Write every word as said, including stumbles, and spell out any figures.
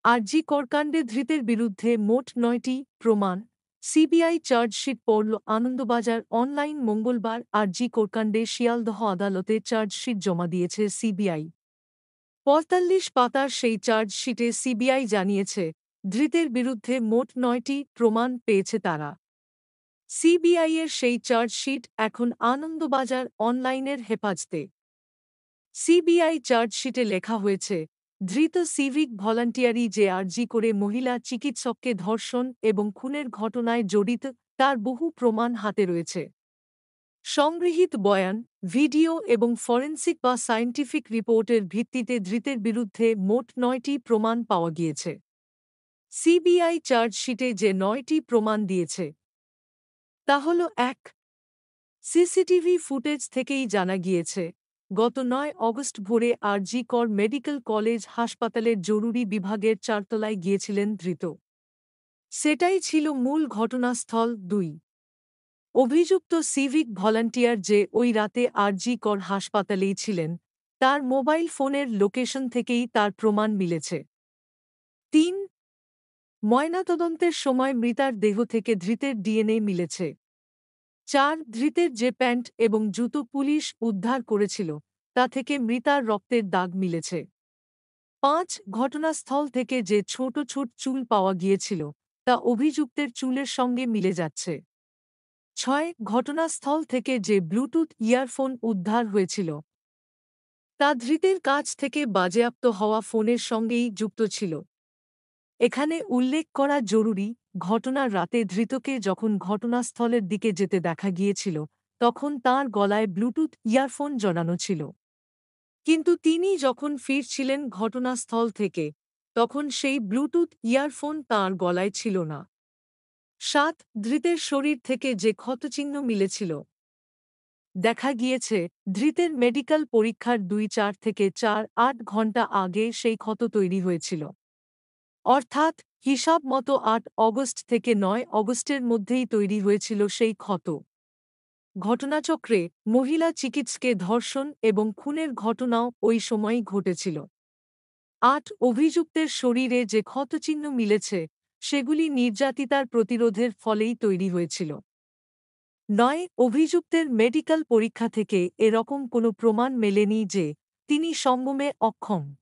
আরজি করকাণ্ডে ধৃতের বিরুদ্ধে মোট নয়টি প্রমাণ সিবিআই চার্জশিট পড়ল আনন্দবাজার অনলাইন মঙ্গলবার আরজি করকাণ্ডে শিয়ালদহ আদালতে চার্জশিট জমা দিয়েছে সিবিআই। পঁয়তাল্লিশ পাতার সেই চার্জশিটে সিবিআই জানিয়েছে ধৃতের বিরুদ্ধে মোট নয়টি প্রমাণ পেয়েছে তারা। সিবিআইয়ের সেই চার্জশিট এখন আনন্দবাজার অনলাইনের হেফাজতে। সিবিআই চার্জশিটে লেখা হয়েছে, ধৃত সিভিক ভলান্টিয়ারই যে আরজি করে মহিলা চিকিৎসককে ধর্ষণ এবং খুনের ঘটনায় জড়িত তার বহু প্রমাণ হাতে রয়েছে। সংগৃহীত বয়ান, ভিডিও এবং ফরেনসিক বা সায়েন্টিফিক রিপোর্টের ভিত্তিতে ধৃতের বিরুদ্ধে মোট নয়টি প্রমাণ পাওয়া গিয়েছে। সিবিআই চার্জশিটে যে নয়টি প্রমাণ দিয়েছে তা হল এক, সিসিটিভি ফুটেজ থেকেই জানা গিয়েছে গত নয় অগস্ট ভোরে আরজি কর মেডিকেল কলেজ হাসপাতালের জরুরি বিভাগের চারতলায় গিয়েছিলেন ধৃত। সেটাই ছিল মূল ঘটনাস্থল। দুই, অভিযুক্ত সিভিক ভলান্টিয়ার যে ওই রাতে আরজি কর হাসপাতালেই ছিলেন তার মোবাইল ফোনের লোকেশন থেকেই তার প্রমাণ মিলেছে। তিন, ময়নাতদন্তের সময় মৃতার দেহ থেকে ধৃতের ডিএনএ মিলেছে। চার, ধৃতের যে প্যান্ট এবং জুতো পুলিশ উদ্ধার করেছিল তা থেকে মৃতার রক্তের দাগ মিলেছে। পাঁচ, ঘটনাস্থল থেকে যে ছোট ছোট চুল পাওয়া গিয়েছিল তা অভিযুক্তের চুলের সঙ্গে মিলে যাচ্ছে। ছয়, ঘটনাস্থল থেকে যে ব্লুটুথ ইয়ারফোন উদ্ধার হয়েছিল তা ধৃতের কাছ থেকে বাজেয়াপ্ত হওয়া ফোনের সঙ্গেই যুক্ত ছিল। এখানে উল্লেখ করা জরুরি, ঘটনার রাতে ধৃতকে যখন ঘটনাস্থলের দিকে যেতে দেখা গিয়েছিল তখন তাঁর গলায় ব্লুটুথ ইয়ারফোন জড়ানো ছিল, কিন্তু তিনি যখন ফিরছিলেন ঘটনাস্থল থেকে তখন সেই ব্লুটুথ ইয়ারফোন তাঁর গলায় ছিল না। সাত, ধৃতের শরীর থেকে যে ক্ষতচিহ্ন মিলেছিল দেখা গিয়েছে ধৃতের মেডিকেল পরীক্ষার দুই চার থেকে চার আট ঘণ্টা আগে সেই ক্ষত তৈরি হয়েছিল, অর্থাৎ হিসাব মতো আট অগস্ট থেকে নয় অগস্টের মধ্যেই তৈরি হয়েছিল সেই ক্ষত। ঘটনাচক্রে মহিলা চিকিৎসককে ধর্ষণ এবং খুনের ঘটনাও ওই সময়ই ঘটেছিল। আট, অভিযুক্তের শরীরে যে ক্ষতচিহ্ন মিলেছে সেগুলি নির্যাতিতার প্রতিরোধের ফলেই তৈরি হয়েছিল। নয়, অভিযুক্তের মেডিকেল পরীক্ষা থেকে এরকম কোনো প্রমাণ মেলেনি যে তিনি সম্ভ্রমে অক্ষম।